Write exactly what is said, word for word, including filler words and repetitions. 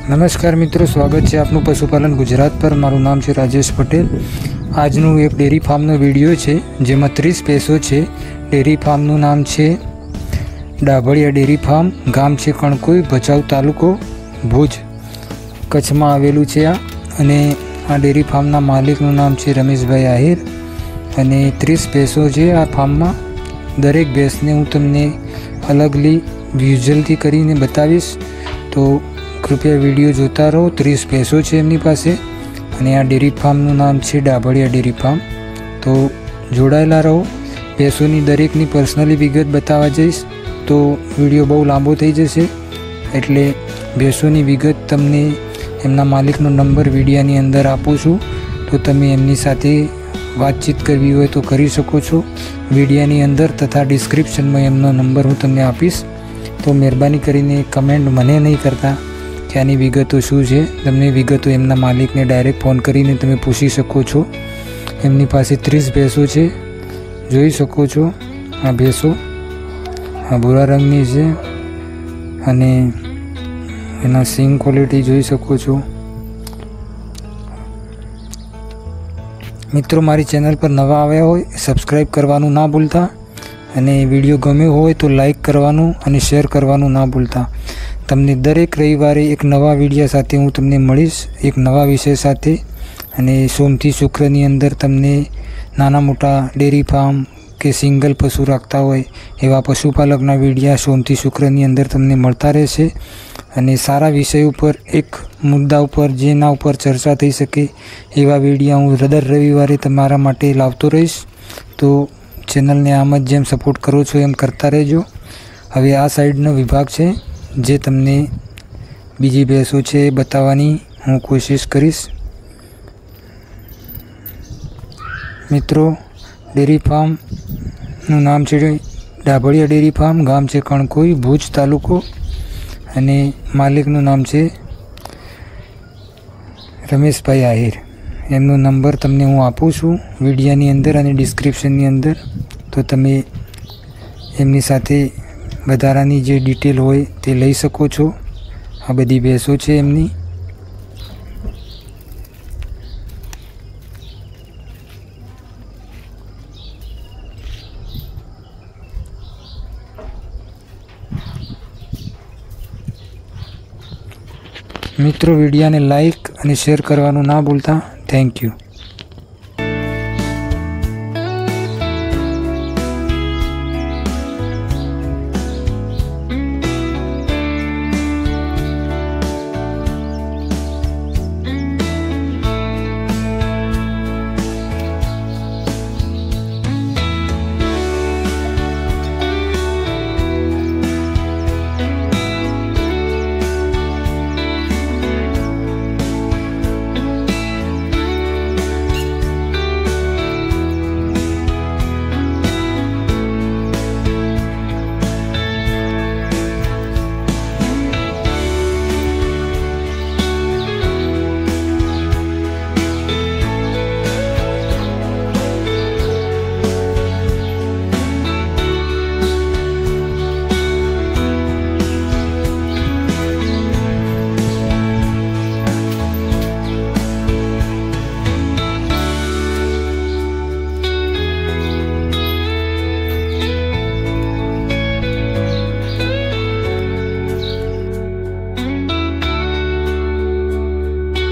नमस्कार मित्रों, स्वागत है आपनु पशुपालन गुजरात पर। मारू नाम है राजेश पटेल। आजनु एक डेरी फार्मनो विडियो है जेमां तीस भैंसो है। डेरी फार्मनु नाम है डाभड़िया डेरी फार्म, गाम है कणकोई, भचाउ तालुको, भुज, कच्छ में आवेलू है। आ अने आ डेरी फार्मना मालिकनु नाम है रमेशभाई आहिर। अने तीस भैंसो है आ फार्म में। दरेक भैंसने हूँ तमने अलगली विजुअलथी करीने बतावीश, तो कृपया विडियो जोता रहो। तीस भैंसो है एमनी पासे अने आ डेरी फार्मनु नाम है डाभड़िया डेरी फार्म। तो जोड़ायेला रहो। भैंसोनी दरेकनी पर्सनली विगत बतावा जईश तो विडियो बहु लांबो थई जशे, एटले भैंसोनी विगत तमने एमना मालिकनो नंबर विडियोनी अंदर आपું છું, तो तमे एमनी साथे वातचीत करवी होय तो करी शको छो। विडियोनी अंदर तथा डिस्क्रिप्शन में एमनो नंबर हूँ तमने आपीश। तो मेहरबानी करीने कमेंट मने नहीं करता कि आनी विगतो शुं छे। तमने विगतो एमना मालिकने डायरेक्ट फोन करीने तमे पूछी शको छो। एमनी पासे तीस भैंसो छे, जोई शको छो। आ भैंसो आ भूरा रंगनी छे अने एना सींग क्वॉलिटी जोई शको छो। मित्रों, मारी चैनल पर नवा आव्या होय सब्सक्राइब करवानुं ना भूलता, अने विडियो गम्यो होय तो लाइक करवानुं अने शेर करवानुं ना भूलता। तमने दरेक रविवारे एक नवा विडियो साथे हूँ तमने मळीश, एक नवा विषय साथे। अने सोमथी शुक्रनी अंदर तमने नाना मोटा डेरी फार्म के सिंगल पशु राखता होय एवा पशुपालकना विडिया सोमथी शुक्रनी अंदर तमने मळता रहेशे। अने सारा विषय पर एक मुद्दा पर जेना पर चर्चा थई सके एवा विडिया हूँ दर रविवारे तमारा माटे लावतो रहीश। तो चेनल ने आम ज जेम सपोर्ट करो छो एम करता रहेजो। हवे आ साइडनो विभाग है जे तमने बीजी भैंसो है बतावानी हूँ कोशिश करीश। मित्रों, डेरी फार्म नु नाम है डाभड़िया डेरी फार्म, गाम है कणकोई, भुज तालुको, अने मालिकनु नाम है रमेशभाई आहिर। एमनो नंबर तमने हूँ आपું છું विडियोनी अंदर अने डिस्क्रिप्शननी अंदर। तो तमे एमनी साथे વધારાની જે डिटेल होय ते लई शको छो। आ बधी भैंसो छे एमनी। मित्रों, विडियोने लाइक अने शेर करवानुं ना भूलता। Thank you.